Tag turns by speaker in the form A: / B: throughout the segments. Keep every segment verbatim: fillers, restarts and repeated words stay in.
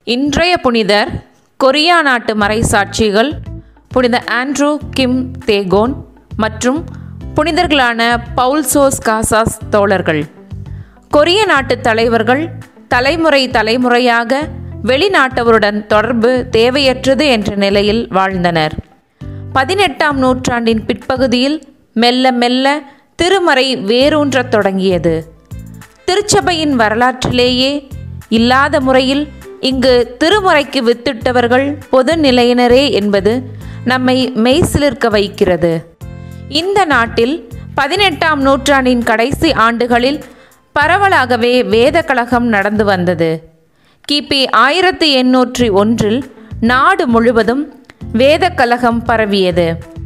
A: இன்றைய புனிதர் கொரியா நாட்டு மறைசாட்சிகள் புனித ஆண்ட்ரூ கிம் தேகோன் மற்றும் புனிதர்களான பவுல்சோஸ் காசாஸ் தோழர்கள். கொரிய நாட்டு தலைவர்கள் தலைமுறை தலைமுறையாக வெளிநாட்டவருடன் தொடர்பு தேவையற்றது என்ற நிலையில் வாழ்ந்தனர். பதினெட்டாம் நூற்றாண்டின் பிற்பகுதியில் மெல்ல மெல்ல திருமறை வேரூன்றத் தொடங்கியது. திருச்சபையின் வரலாற்றிலேயே இல்லாத முறையில் இங்கு திருமுறைக்கு வித்திட்டவர்கள் பொது நிலையினரே என்பது நம்மை மெய்சிலிர்க்க வைக்கிறது. இந்த நாட்டில் பதினெட்டாம் நூற்றாண்டின் கடைசி ஆண்டுகளில் பரவலாகவே வேத கழகம் நடந்து வந்தது. கிபி ஆயிரத்தி எண்ணூற்றி ஒன்றில் நாடு முழுவதும் வேத கழகம் பரவியது.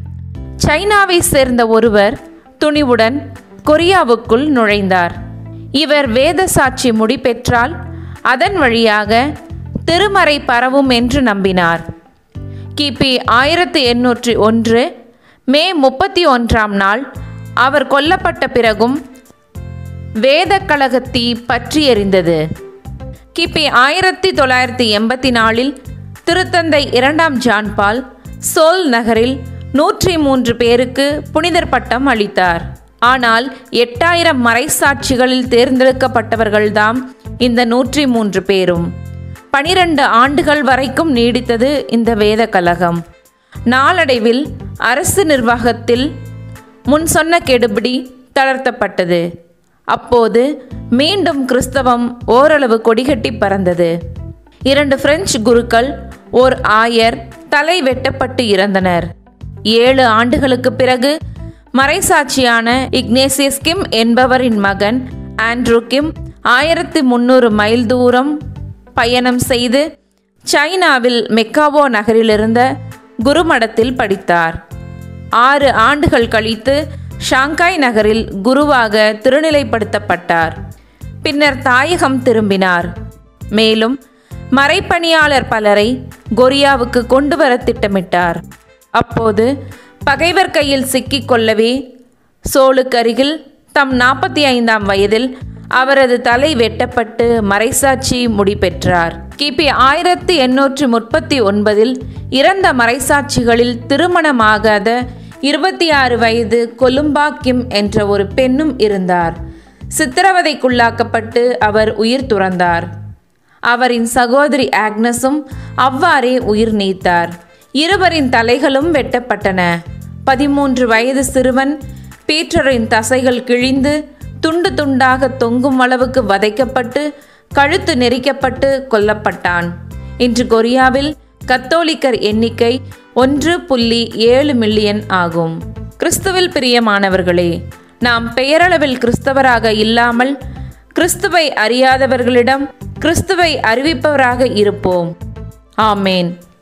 A: சைனாவை சேர்ந்த ஒருவர் துணிவுடன் கொரியாவுக்குள் நுழைந்தார். இவர் வேத சாட்சி முடிபெற்றால் அதன் வழியாக திருமறை பரவும் என்று நம்பினார். கிபி ஆயிரத்தி எண்ணூற்றி ஒன்று மே முப்பத்தி ஒன்றாம் நாள் அவர் கொல்லப்பட்ட பிறகும் வேத கழகத்தீ பற்றி எரிந்தது. கிபி ஆயிரத்தி தொள்ளாயிரத்தி எண்பத்தி நாலில் திருத்தந்தை இரண்டாம் ஜான்பால் சோல் நகரில் நூற்றி மூன்று பேருக்கு புனிதர் பட்டம் அளித்தார். ஆனால் எட்டாயிரம் மறைசாட்சிகளில் தேர்ந்தெடுக்கப்பட்டவர்கள்தாம் இந்த நூற்றி மூன்று பேரும். பனிரெண்டு ஆண்டுகள் வரைக்கும் நீடித்தது இந்த வேத கழகம். நாளடைவில் அரசு நிர்வாகத்தில் முன் சொன்ன கெடுபிடி தளர்த்தப்பட்டது. அப்போது மீண்டும் கிறிஸ்தவம் ஓரளவு கொடிகட்டி பறந்தது. இரண்டு பிரெஞ்சு குருக்கள் ஓர் ஆயர் தலை வெட்டப்பட்டு இறந்தனர். ஏழு ஆண்டுகளுக்கு பிறகு மறைசாட்சியான இக்னேசியஸ் கிம் என்பவரின் மகன் ஆண்ட்ரூ கிம் ஆயிரத்தி முன்னூறு மைல் தூரம் பயணம் செய்து சைனாவில் மெக்காவோ நகரிலிருந்த குருமடத்தில் படித்தார். ஆறு ஆண்டுகள் கழித்து ஷாங்காய் நகரில் குருவாக திருநிலைப்படுத்தப்பட்டார். பின்னர் தாயகம் திரும்பினார். மேலும் மறைப்பணியாளர் பலரை கொரியாவுக்கு கொண்டு வர திட்டமிட்டார். அப்போது பகைவர் கையில் சிக்கிக்கொள்ளவே சோலுக்கருகில் தம் நாற்பத்தி ஐந்தாம் வயதில் அவரது தலை வெட்டப்பட்டு மறைசாட்சி முடிபெற்றார். கிபி ஆயிரத்தி எண்ணூற்றி முப்பத்தி ஒன்பதில் இறந்த மறைசாட்சிகளில் திருமணமாகாத இருபத்தி ஆறு வயது கொலும்பா கிம் என்ற ஒரு பெண்ணும் இருந்தார். சித்திரவதைக்குள்ளாக்கப்பட்டு அவர் உயிர் துறந்தார். அவரின் சகோதரி ஆக்னஸும் அவ்வாறே உயிர் நீத்தார். இருவரின் தலைகளும் வெட்டப்பட்டன. பதிமூன்று வயது சிறுவன் பீட்டரின் தசைகள் கிழிந்து துண்டு துண்டாக தொங்கும் அளவுக்கு வதைக்கப்பட்டு கழுத்து நெரிக்கப்பட்டு கொல்லப்பட்டான். இன்று கொரியாவில் கத்தோலிக்கர் எண்ணிக்கை ஒன்று புள்ளி ஏழு மில்லியன் ஆகும். கிறிஸ்துவில் பிரியமானவர்களே, நாம் பெயரளவில் கிறிஸ்தவராக இல்லாமல் கிறிஸ்துவை அறியாதவர்களிடம் கிறிஸ்துவை அறிவிப்பவராக இருப்போம். ஆமேன்.